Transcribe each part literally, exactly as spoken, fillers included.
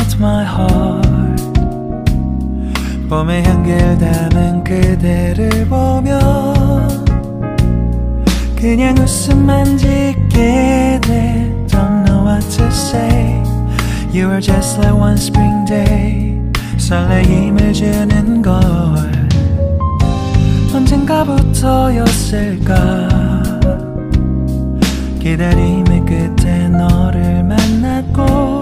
melt my heart. 봄의 향기를 담은 그대를 보면 그냥 웃음만 짓게 돼. Don't know what to say. You are just like one spring day. 설레임을 주는 걸 언젠가부터였을까. 기다림의 끝에 너를 만났고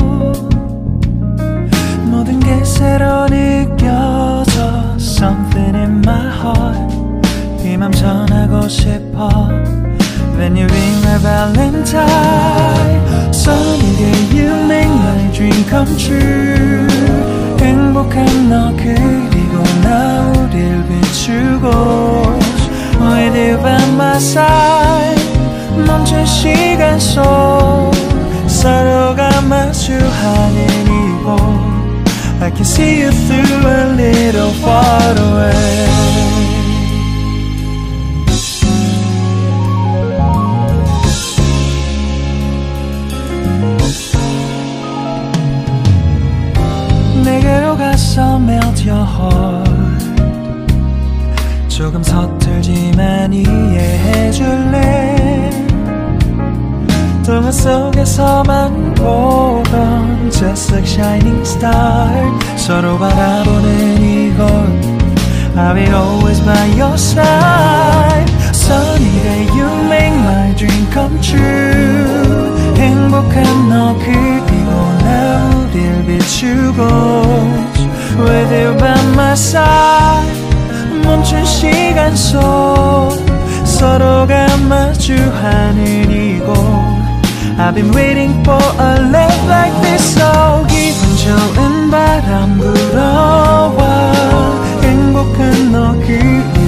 모든 게 새로 느껴져. Something in my heart. 이 맘 전하고 싶어. When you ring my valentine. Sunny day you make my dream come true. 행복한 너 그리고 나 우릴 비추고 With you by my side. 멈춘 시간 속 서로가 마주하는 이곳 I can see you through a little far away. 내게로 가서 melt your heart. 조금 서툴지만 이해해줄래. 동화 속에서만 보던 Just like shining star. 서로 바라보는 이곳 I'll be always by your side. Sunny day you make my dream come true. 행복한 너 그리고 나 우릴 비추고 With you by my side. 멈춘 시간 속 서로가 마주하는 이곳 I've been waiting for a love like this. So 기분 좋은 바람 불어와 행복한 너 그리고